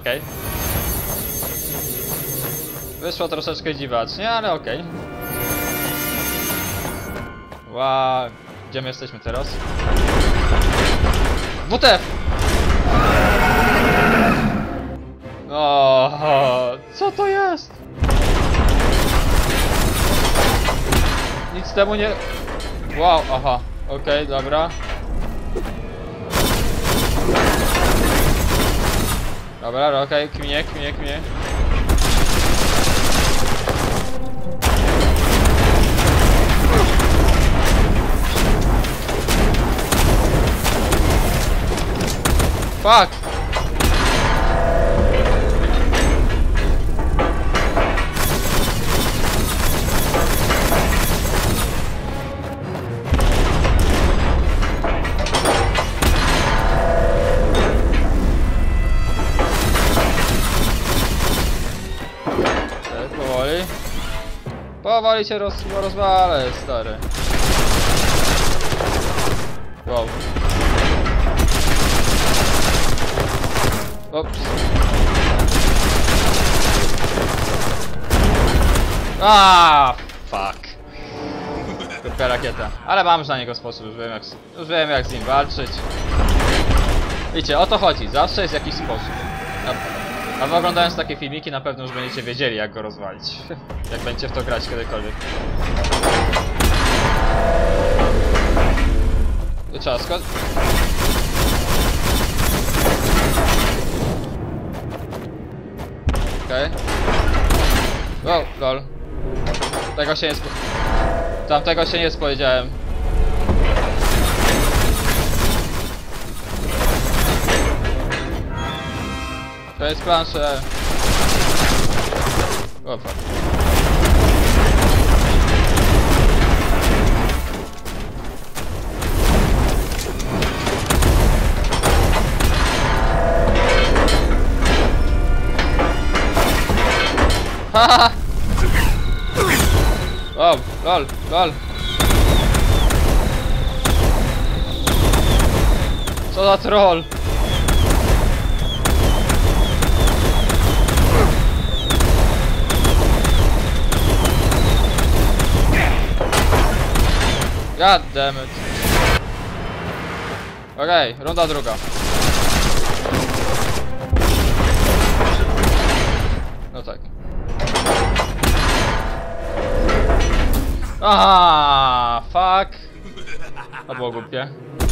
okej. Wyszło troszeczkę dziwacznie, ale okej. Wow, gdzie my jesteśmy teraz? WTF! O, co to jest? Nic temu nie... Wow, aha, okej, dobra. Dobra, okej, kminie. Fuck! Powoli się rozwalę, stary. Wow. Ops. Fuck. Kupia rakieta. Ale mam już na niego sposób, już wiem jak z nim walczyć. Wiecie, o to chodzi, zawsze jest jakiś sposób. A wy oglądając takie filmiki na pewno już będziecie wiedzieli jak go rozwalić. Jak będziecie w to grać kiedykolwiek. To trzeba skoczyć. Okej. Wow, lol. Tego się nie Tamtego się nie spowiedziałem. To jest plansze. Opa. Haha! O, lol. Co za troll? God damn it. Okej, runda druga. No tak. Aha, fuck. To było głupie.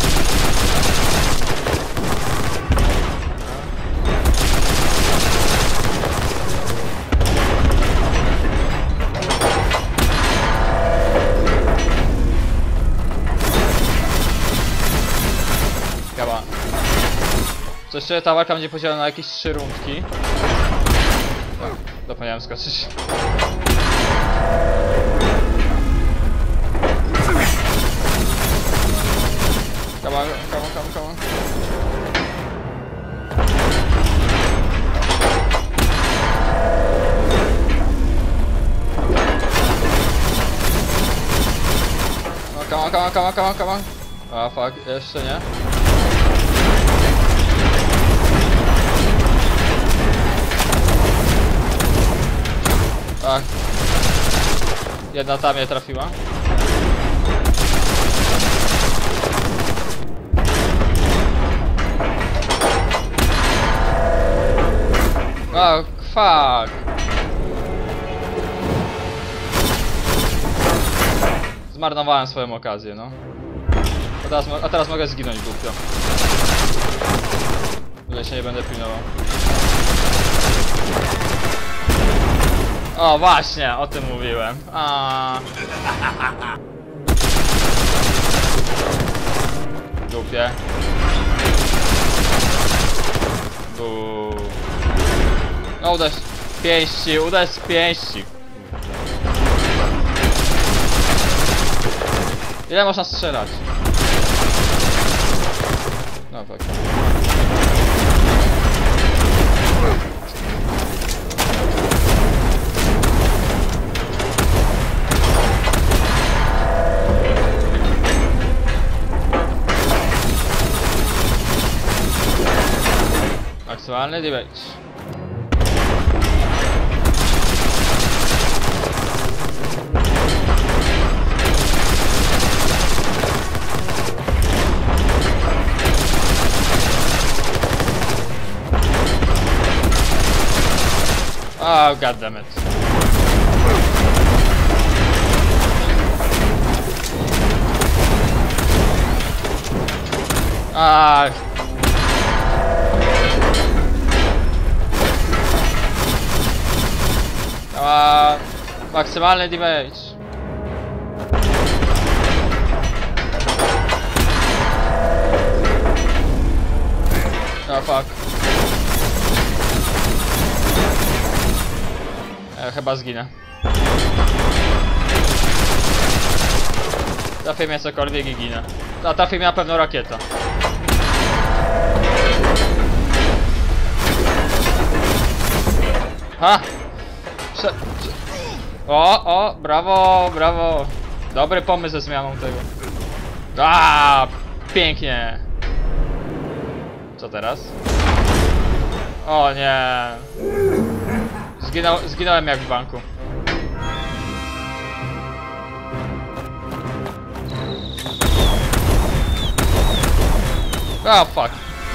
Co jeszcze ta walka będzie podzielona na jakieś 3 rundki. Zapomniałem skoczyć. Come on. No, come on. A fuck, jeszcze nie. Tak. Jedna ta mnie trafiła. O, fuck. Zmarnowałem swoją okazję, no. A teraz mogę zginąć głupio. Tutaj się nie będę pilnował. O, właśnie, o tym mówiłem. Głupie. No uderz z pięści. Ile można strzelać? No tak. Aktualny damage. goddammit. Maksymalny damage. Fuck. Chyba zginę. Trafię mnie cokolwiek i ginę. A trafi mnie na pewno rakieta. Ha! O, brawo, brawo. Dobry pomysł ze zmianą tego. Pięknie. Co teraz? O nie. Zginąłem jak w banku. Fuck.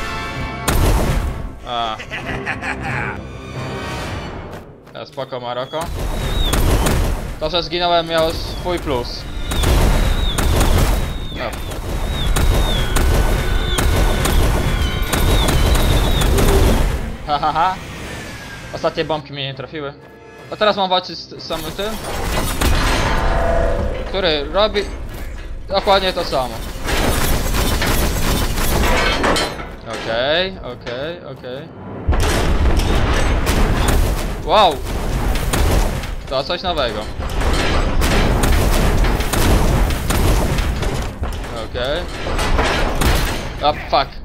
Spoko, Maroko. To, że zginąłem, miał swój plus. Hahaha. Ostatnie bombki mnie nie trafiły. A teraz mam walczyć z samym tym, który robi dokładnie to samo. Okej. Wow! To coś nowego. Okej. Fuck.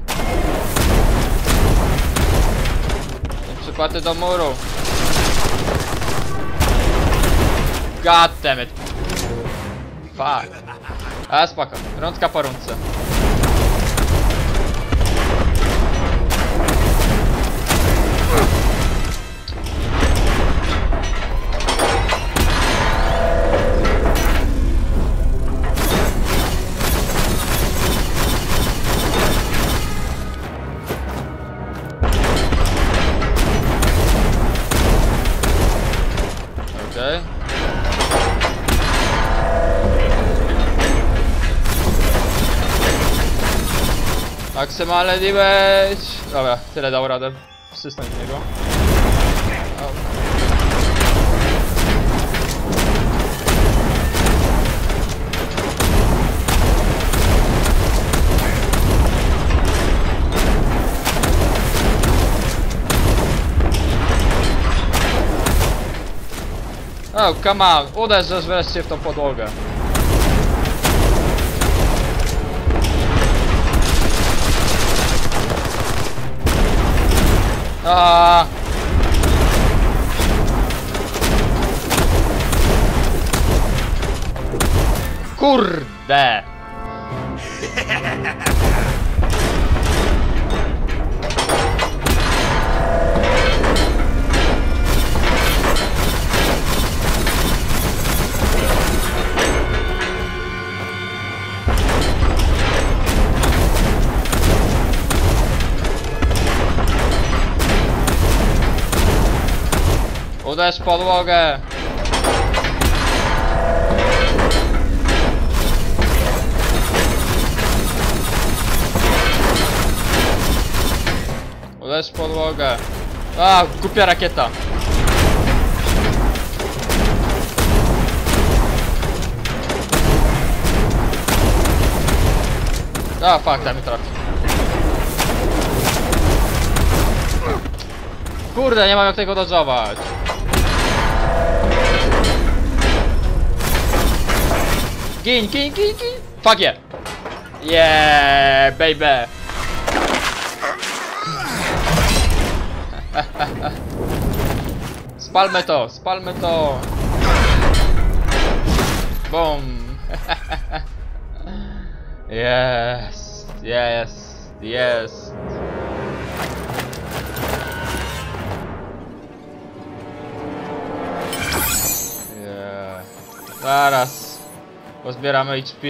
Przypaty do muru. God damn it. Fuck. Ale spoko. Rundka po rundce. Maksymalny damage. Dobra, tyle dał radę. System z niego. Come on, uderz wreszcie w tą podłogę. Kurde! Uderz podłogę! Uderz podłogę! Głupia rakieta! Fuck, tam mi trafi. Kurde, nie mam jak tego dodżować. Gin! Fuck yeah! Yeah, baby! Spalmy to! Boom! Yes! Zaraz pozbieramy HP.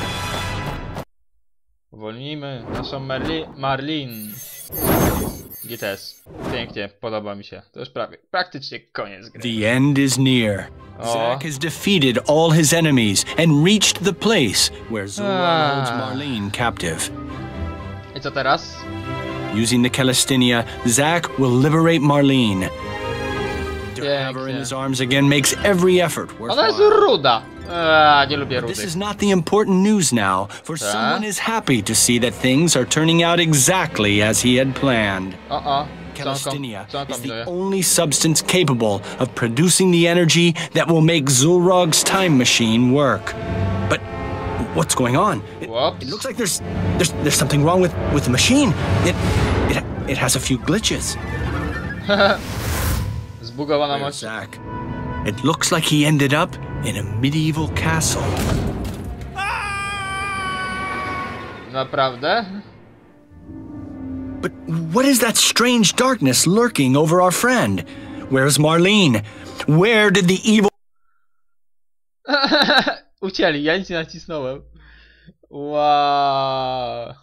Uwolnijmy naszą Marlin. GTS. Pięknie, podoba mi się. To już praktycznie koniec gry. The end is near. Zack has defeated all his enemies and reached the place where Zulrah holds Marlene captive. I co teraz? Using the Celestia, Zack will liberate Marlene. To have her in his arms again makes every effort Ona jest worthwhile. ruda. Nie lubię This rudych. is not the important news now, for someone is happy to see that things are turning out exactly as he had planned. Celestia is the only substance capable of producing the energy that will make Zulrog's time machine work. But what's going on? It looks like there's something wrong with the machine. It has a few glitches. Zbugowana Where's maszyna. Zack? It looks like he ended up in a medieval castle. Naprawdę? But what is that strange darkness lurking over our friend? Where's Marlene? Where did the evil... Ucięli, ja nic nie nacisnąłem. Wow.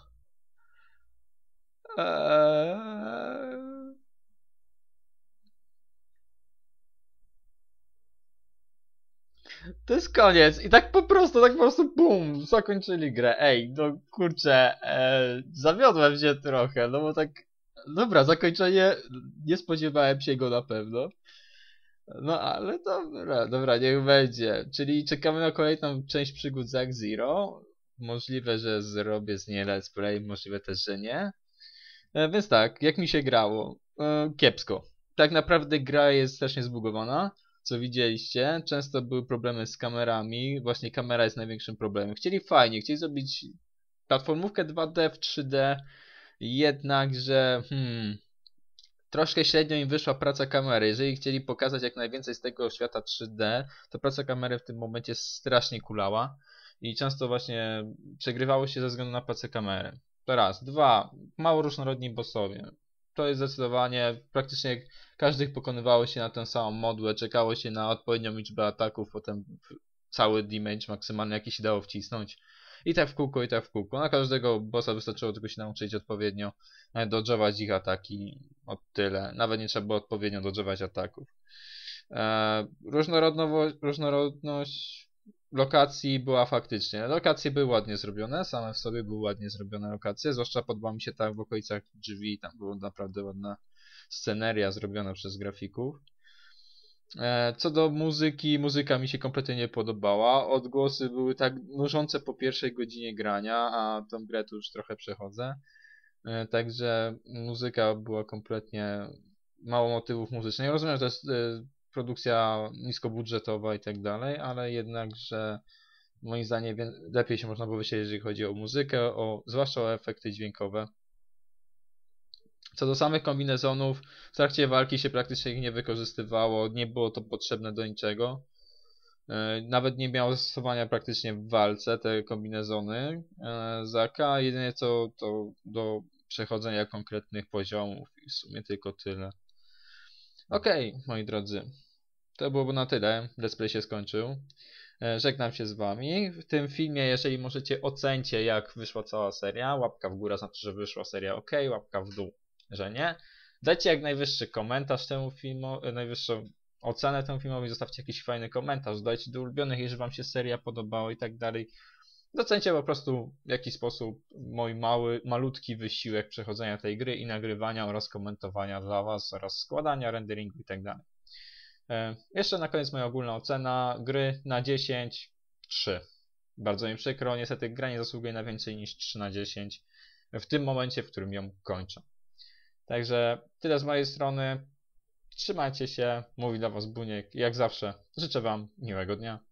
To jest koniec. I tak po prostu bum, zakończyli grę. Ej, no kurczę, zawiodłem się trochę, no bo tak... Dobra, zakończenie, nie spodziewałem się go na pewno. No ale dobra, niech będzie. Czyli czekamy na kolejną część przygód Zack Zero. Możliwe, że zrobię z niej let's play, możliwe też, że nie. Więc tak, jak mi się grało? Kiepsko. Tak naprawdę gra jest strasznie zbugowana, co widzieliście. Często były problemy z kamerami. Właśnie kamera jest największym problemem. Chcieli fajnie, chcieli zrobić platformówkę 2D w 3D. Jednakże, troszkę średnio im wyszła praca kamery. Jeżeli chcieli pokazać jak najwięcej z tego świata 3D, to praca kamery w tym momencie strasznie kulała. I często właśnie przegrywało się ze względu na pracę kamery. To raz. Dwa. Mało różnorodni bossowie. To jest zdecydowanie, praktycznie każdy pokonywało się na tę samą modłę, czekało się na odpowiednią liczbę ataków, potem cały damage maksymalny jaki się dało wcisnąć. I tak w kółko, i tak w kółko. Na każdego bossa wystarczyło tylko się nauczyć odpowiednio dodżować ich ataki. O tyle. Nawet nie trzeba było odpowiednio dodżować ataków. Różnorodność lokacji była faktycznie. Lokacje były ładnie zrobione, same w sobie były ładnie zrobione lokacje. Zwłaszcza podoba mi się tak w okolicach drzwi. Tam była naprawdę ładna sceneria zrobiona przez grafików. Co do muzyki, muzyka mi się kompletnie nie podobała. Odgłosy były tak nużące po pierwszej godzinie grania, a tą grę tu już trochę przechodzę. Także muzyka była kompletnie mało motywów muzycznych. Ja rozumiem, że to jest produkcja niskobudżetowa i tak dalej, ale jednakże moim zdaniem lepiej się można było wysiedzieć, jeżeli chodzi o muzykę, zwłaszcza o efekty dźwiękowe. Co do samych kombinezonów, w trakcie walki się praktycznie ich nie wykorzystywało, nie było to potrzebne do niczego. Nawet nie miało zastosowania praktycznie w walce te kombinezony Zacka, jedynie co to do przechodzenia konkretnych poziomów i w sumie tylko tyle. Okej, moi drodzy, to byłoby na tyle, let's play się skończył. Żegnam się z wami. W tym filmie, jeżeli możecie, ocencie jak wyszła cała seria. Łapka w górę znaczy, że wyszła seria ok, łapka w dół, że nie. Dajcie jak najwyższy komentarz temu filmowi, najwyższą ocenę temu filmowi, zostawcie jakiś fajny komentarz, dajcie do ulubionych, jeżeli wam się seria podobała i tak dalej. Docencie po prostu w jaki sposób mój malutki wysiłek przechodzenia tej gry i nagrywania oraz komentowania dla was oraz składania, renderingu i tak dalej. Jeszcze na koniec moja ogólna ocena gry na 10, 3. Bardzo mi przykro, niestety gra nie zasługuje na więcej niż 3 na 10 w tym momencie, w którym ją kończę. Także tyle z mojej strony. Trzymajcie się, mówi dla was Buniek. Jak zawsze życzę wam miłego dnia.